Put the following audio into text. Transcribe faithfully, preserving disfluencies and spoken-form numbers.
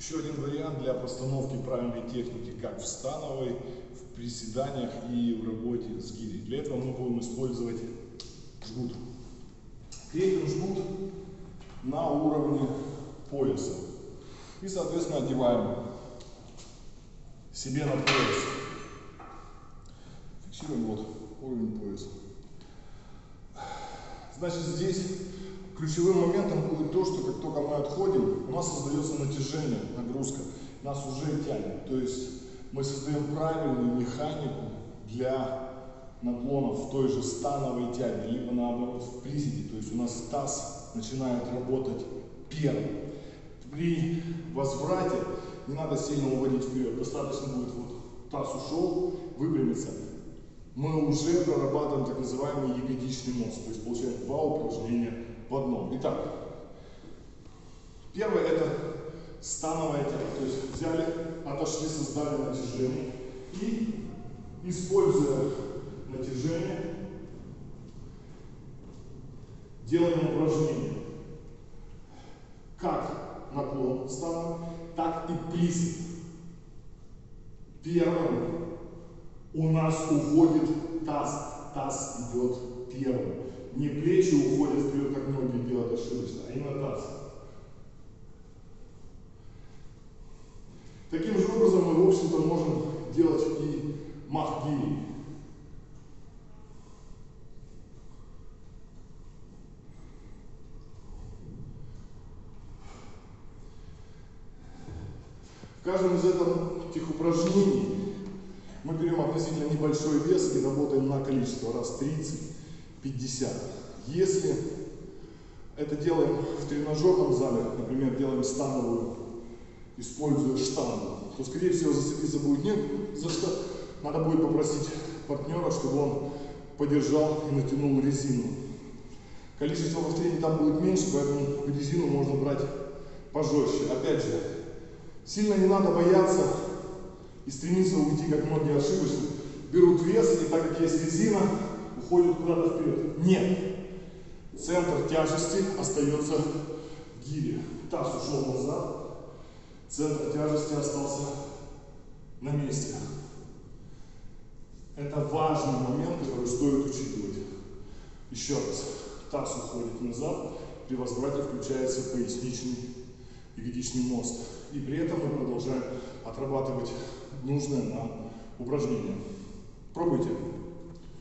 Еще один вариант для постановки правильной техники, как в становой, в приседаниях и в работе с гирей. Для этого мы будем использовать жгут. Крепим жгут на уровне пояса. И, соответственно, одеваем себе на пояс. Фиксируем вот уровень пояса. Значит, здесь ключевым моментом будет то, что как только мы отходим, у нас создается натяжение, нагрузка, нас уже тянет. То есть мы создаем правильную механику для наклонов в той же становой тяге, либо наоборот в приседе. То есть у нас таз начинает работать первым. При возврате не надо сильно уводить вперед, достаточно будет вот таз ушел, выпрямиться. Мы уже прорабатываем так называемый ягодичный мост, то есть получаем два упражнения в одном. Итак, первое это становая тяга, то есть взяли, отошли, создали натяжение и, используя натяжение, делаем упражнение. Как наклон становый, так и присед. Первым у нас уходит таз, таз идет первым. Не плечи уходят вперед, как многие делают ошибочно, а именно таз. Таким же образом мы, в общем-то, можем делать и мах гири. В каждом из этих упражнений мы берем относительно небольшой вес и работаем на количество раз тридцать-пятьдесят. Если это делаем в тренажерном зале, например, делаем становую, используя штангу, то, скорее всего, зацепиться будет не за что. Надо будет попросить партнера, чтобы он подержал и натянул резину. Количество повторений там будет меньше, поэтому резину можно брать пожестче. Опять же, сильно не надо бояться и стремиться уйти, как многие ошибочно. Берут вес, и так как есть резина, уходят куда-то вперед. Нет. Центр тяжести остается в гире. Таз ушел назад, центр тяжести остался на месте. Это важный момент, который стоит учитывать. Еще раз. Таз уходит назад, при возврате включается поясничный ягодичный мост. И при этом мы продолжаем отрабатывать нужное нам упражнение. Пробуйте.